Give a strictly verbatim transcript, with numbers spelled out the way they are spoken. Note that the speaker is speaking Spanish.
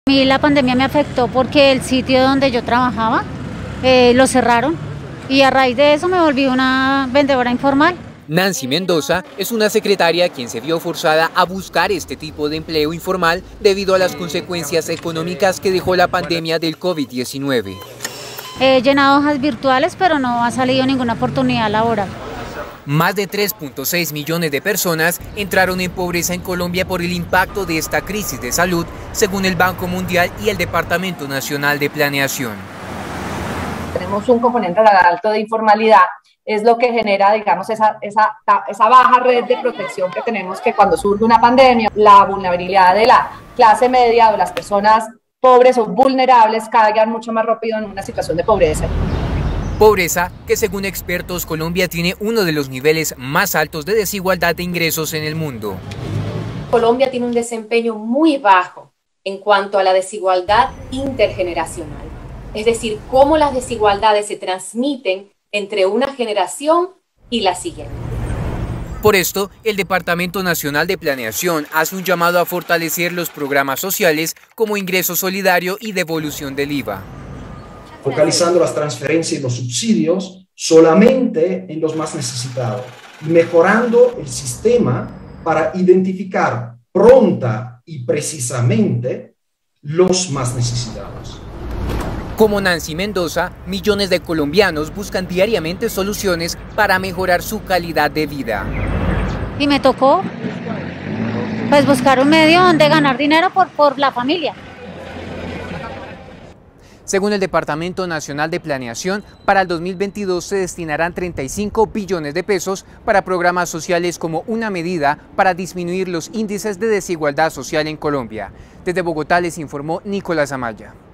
A mí la pandemia me afectó porque el sitio donde yo trabajaba eh, lo cerraron y a raíz de eso me volví una vendedora informal. Nancy Mendoza es una secretaria quien se vio forzada a buscar este tipo de empleo informal debido a las consecuencias económicas que dejó la pandemia del COVID diecinueve. He llenado hojas virtuales, pero no ha salido ninguna oportunidad laboral. Más de tres punto seis millones de personas entraron en pobreza en Colombia por el impacto de esta crisis de salud, según el Banco Mundial y el Departamento Nacional de Planeación. Tenemos un componente alto de informalidad, es lo que genera, digamos, esa, esa, esa baja red de protección que tenemos, que cuando surge una pandemia, la vulnerabilidad de la clase media o las personas pobres o vulnerables caigan mucho más rápido en una situación de pobreza. Pobreza que, según expertos, Colombia tiene uno de los niveles más altos de desigualdad de ingresos en el mundo. Colombia tiene un desempeño muy bajo en cuanto a la desigualdad intergeneracional, es decir, cómo las desigualdades se transmiten entre una generación y la siguiente. Por esto, el Departamento Nacional de Planeación hace un llamado a fortalecer los programas sociales como ingreso solidario y devolución del I V A. Focalizando las transferencias y los subsidios solamente en los más necesitados y mejorando el sistema para identificar pronta y precisamente los más necesitados. Como Nancy Mendoza, millones de colombianos buscan diariamente soluciones para mejorar su calidad de vida. Y me tocó pues buscar un medio donde ganar dinero por, por la familia. Según el Departamento Nacional de Planeación, para el dos mil veintidós se destinarán treinta y cinco billones de pesos para programas sociales como una medida para disminuir los índices de desigualdad social en Colombia. Desde Bogotá les informó Nicolás Amaya.